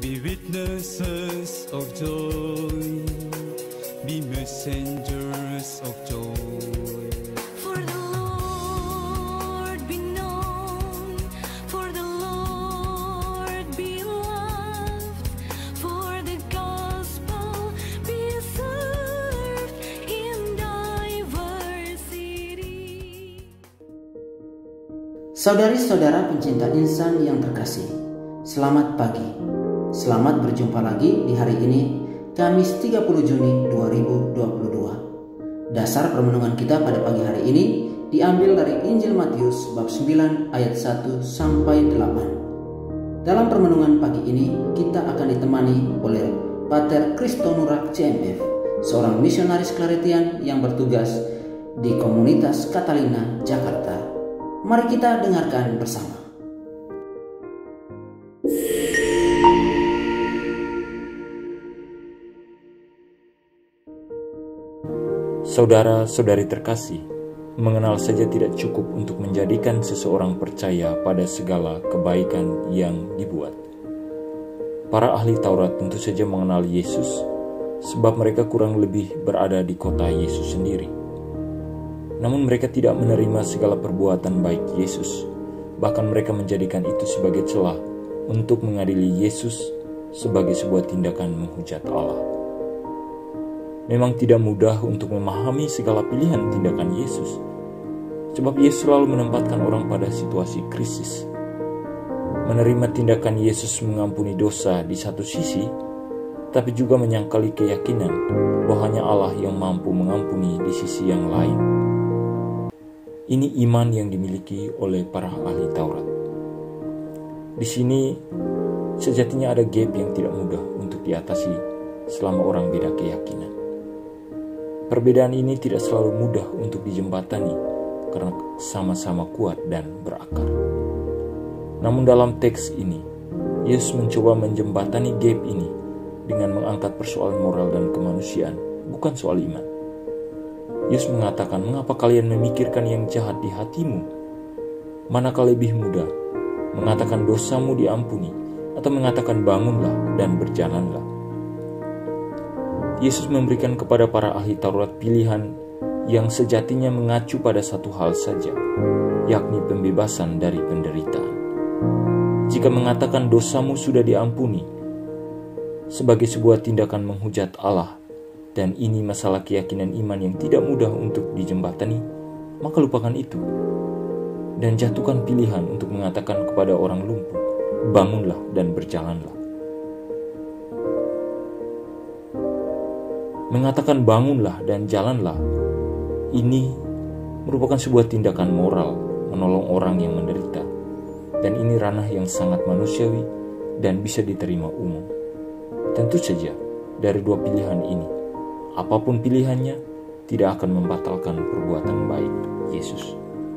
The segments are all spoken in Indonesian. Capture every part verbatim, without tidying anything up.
Be witnesses of joy, be messengers of joy. For the Lord be known, for the Lord be loved, for the gospel be served in diversity. Saudari-saudara pencinta insan yang terkasih, selamat pagi. Selamat berjumpa lagi di hari ini, Kamis tiga puluh Juni dua ribu dua puluh dua. Dasar permenungan kita pada pagi hari ini diambil dari Injil Matius bab sembilan ayat satu sampai delapan. Dalam permenungan pagi ini kita akan ditemani oleh Pater Kristo Nurak C M F, seorang misionaris Claretian yang bertugas di komunitas Catalina, Jakarta. Mari kita dengarkan bersama. Saudara-saudari terkasih, mengenal saja tidak cukup untuk menjadikan seseorang percaya pada segala kebaikan yang dibuat. Para ahli Taurat tentu saja mengenal Yesus, sebab mereka kurang lebih berada di kota Yesus sendiri. Namun mereka tidak menerima segala perbuatan baik Yesus, bahkan mereka menjadikan itu sebagai celah untuk mengadili Yesus sebagai sebuah tindakan menghujat Allah. Memang tidak mudah untuk memahami segala pilihan tindakan Yesus, sebab Yesus selalu menempatkan orang pada situasi krisis. Menerima tindakan Yesus mengampuni dosa di satu sisi, tapi juga menyangkali keyakinan bahwa hanya Allah yang mampu mengampuni di sisi yang lain. Ini iman yang dimiliki oleh para ahli Taurat. Di sini sejatinya ada gap yang tidak mudah untuk diatasi selama orang beda keyakinan. Perbedaan ini tidak selalu mudah untuk dijembatani karena sama-sama kuat dan berakar. Namun dalam teks ini, Yesus mencoba menjembatani gap ini dengan mengangkat persoalan moral dan kemanusiaan, bukan soal iman. Yesus mengatakan, mengapa kalian memikirkan yang jahat di hatimu? Manakah lebih mudah, mengatakan dosamu diampuni, atau mengatakan bangunlah dan berjalanlah? Yesus memberikan kepada para ahli Taurat pilihan yang sejatinya mengacu pada satu hal saja, yakni pembebasan dari penderitaan. Jika mengatakan dosamu sudah diampuni sebagai sebuah tindakan menghujat Allah, dan ini masalah keyakinan iman yang tidak mudah untuk dijembatani, maka lupakan itu dan jatuhkan pilihan untuk mengatakan kepada orang lumpuh, bangunlah dan berjalanlah. Mengatakan bangunlah dan jalanlah, ini merupakan sebuah tindakan moral menolong orang yang menderita, dan ini ranah yang sangat manusiawi dan bisa diterima umum. Tentu saja dari dua pilihan ini, apapun pilihannya tidak akan membatalkan perbuatan baik Yesus.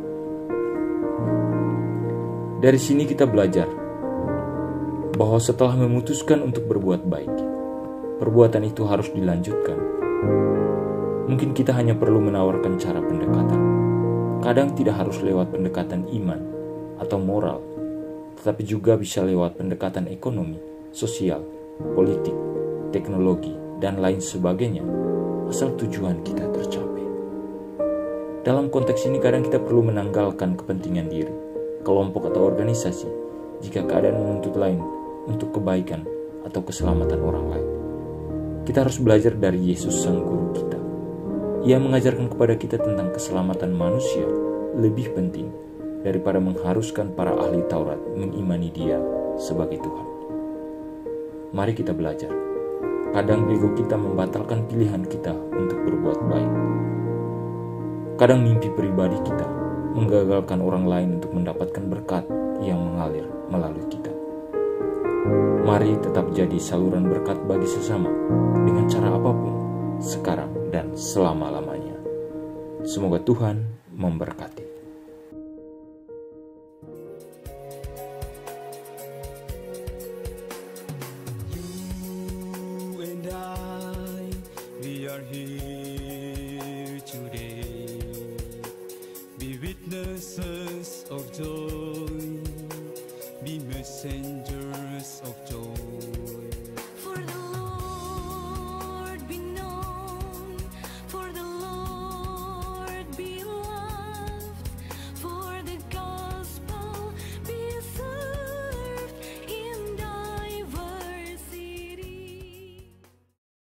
Dari sini kita belajar bahwa setelah memutuskan untuk berbuat baik, perbuatan itu harus dilanjutkan. Mungkin kita hanya perlu menawarkan cara pendekatan. Kadang tidak harus lewat pendekatan iman atau moral, tetapi juga bisa lewat pendekatan ekonomi, sosial, politik, teknologi, dan lain sebagainya, asal tujuan kita tercapai. Dalam konteks ini kadang kita perlu menanggalkan kepentingan diri, kelompok atau organisasi, jika keadaan menuntut lain untuk kebaikan atau keselamatan orang lain. Kita harus belajar dari Yesus sang guru kita. Ia mengajarkan kepada kita tentang keselamatan manusia lebih penting daripada mengharuskan para ahli Taurat mengimani Dia sebagai Tuhan. Mari kita belajar. Kadang ego kita membatalkan pilihan kita untuk berbuat baik. Kadang mimpi pribadi kita menggagalkan orang lain untuk mendapatkan berkat yang mengalir melalui kita. Mari tetap jadi saluran berkat bagi sesama dengan cara apapun, sekarang dan selama-lamanya. Semoga Tuhan memberkati.